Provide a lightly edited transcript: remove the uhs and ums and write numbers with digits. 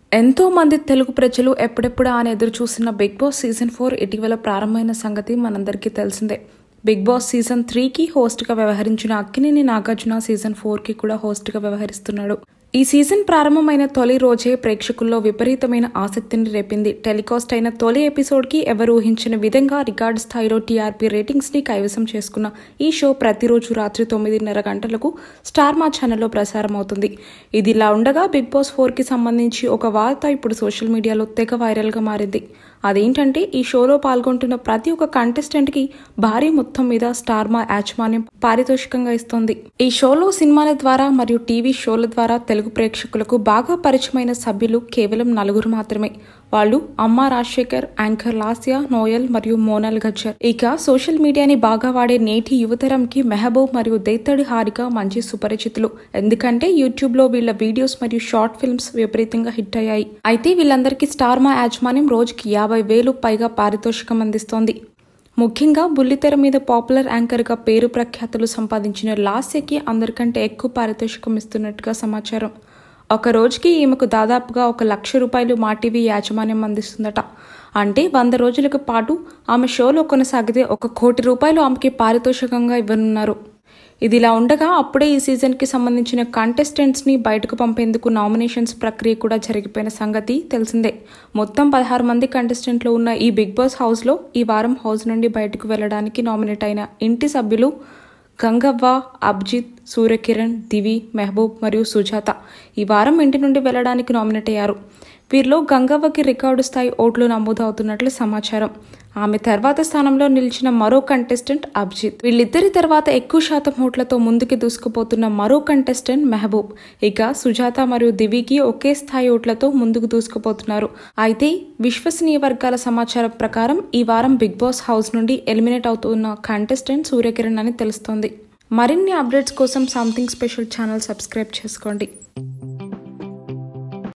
ఎంతో మంది తెలుగు ప్రజలు ఎప్పుడెప్పుడు అని ఎదురు చూసిన బిగ్ బాస్ సీజన్ 4 ఇటీవల ప్రారంభమైన సంగతి మనందరికీ తెలిసిందే. బిగ్ బాస్ సీజన్ 3కి హోస్ట్గా వ్యవహరించిన అక్కినేని నాగార్జున సీజన్ 4కి కూడా హోస్ట్గా వ్యవహరిస్తున్నాడు. ఈ సీజన్ ప్రారంభమైన తొలి రోజే ప్రేక్షకుల్లో విపరీతమైన ఆసక్తిని రేపింది. టెలికాస్ట్ అయిన తొలి ఎపిసోడ్కి ఎవరు ఊహించిన విధంగా రికార్డు స్థాయిలో టీఆర్పీ రేటింగ్స్ని కైవసం చేసుకున్న ఈ షో ప్రతిరోజు రాత్రి 9:30 గంటలకు స్టార్ మా ఛానల్లో ప్రసారం అవుతుంది. ఇదిలా ఉండగా బిగ్ బాస్ 4కి సంబంధించి ఒక వార్త ఇప్పుడు సోషల్ మీడియాలో తెగ వైరల్గా మారింది. అదేంటంటే ఈ షోలో పాల్గొంటున్న ప్రతి ఒక్క కంటెస్టెంట్కి భారీ మొత్తం మీద స్టార్ మా యాజమాన్యం పారితోషికంగా ఇస్తోంది. ఈ షోలో సినిమాల ద్వారా మరియు టీవీ షోల ద్వారా తెలుగు ప్రేక్షకులకు బాగా పరిచయమైన సభ్యులు కేవలం 4 మాత్రమే. వాళ్ళు అమ్మ రాజశేఖర్, యాంకర్ లాస్య, నోయల్ మరియు మోనాల్ గజ్జర్. ఇక సోషల్ మీడియాని బాగా వాడే నేటి యువతరంకి మెహబూబ్ మరియు దేత్తడి హారిక మంచి సుపరిచితులు. ఎందుకంటే యూట్యూబ్ లో వీళ్ళ వీడియోస్ మరియు షార్ట్ ఫిల్మ్స్ విపరీతంగా హిట్ అయ్యాయి. అయితే వీళ్ళందరికీ స్టార్ మా యాజమాన్యం రోజుకి 50,000 పైగా పారితోషికం అందిస్తోంది. ముఖ్యంగా బుల్లితెర మీద పాపులర్ యాంకర్గా పేరు ప్రఖ్యాతులు సంపాదించిన లాస్యకి అందరికంటే ఎక్కువ పారితోషికం ఇస్తున్నట్టుగా సమాచారం. ఒక రోజుకి ఈమెకు దాదాపుగా ₹1,00,000 మా టీవీ యాజమాన్యం అందిస్తుందట. అంటే 100 రోజులకు పాటు ఆమె షోలో కొనసాగితే ₹1,00,00,000 ఆమెకి పారితోషికంగా ఇవ్వనున్నారు. ఇదిలా ఉండగా అప్పుడే ఈ సీజన్కి సంబంధించిన కంటెస్టెంట్స్ని బయటకు పంపేందుకు నామినేషన్స్ ప్రక్రియ కూడా జరిగిపోయిన సంగతి తెలిసిందే. మొత్తం 16 మంది కంటెస్టెంట్లు ఉన్న ఈ బిగ్ బాస్ హౌస్లో ఈ వారం హౌస్ నుండి బయటకు వెళ్లడానికి నామినేట్ అయిన ఇంటి సభ్యులు గంగవ్వ, అభిజిత్, సూర్యకిరణ్, దివి, మెహబూబ్ మరియు సుజాత ఈ వారం ఇంటి నుండి వెళ్లడానికి నామినేట్ అయ్యారు. వీరిలో గంగవ్వకి రికార్డు స్థాయి ఓట్లు నమోదవుతున్నట్లు సమాచారం. ఆమె తర్వాత స్థానంలో నిలిచిన మరో కంటెస్టెంట్ అభిజిత్. వీళ్ళిద్దరి తర్వాత ఎక్కువ శాతం ఓట్లతో ముందుకు దూసుకుపోతున్న మరో కంటెస్టెంట్ మెహబూబ్. ఇక సుజాత మరియు దివికి ఒకే స్థాయి ఓట్లతో ముందుకు దూసుకుపోతున్నారు. అయితే విశ్వసనీయ వర్గాల సమాచారం ప్రకారం ఈ వారం బిగ్ బాస్ హౌస్ నుండి ఎలిమినేట్ అవుతున్న కంటెస్టెంట్ సూర్యకిరణ్ అని తెలుస్తోంది. మరిన్ని అప్డేట్స్ కోసం సంథింగ్ స్పెషల్ ఛానల్ సబ్స్క్రైబ్ చేసుకోండి.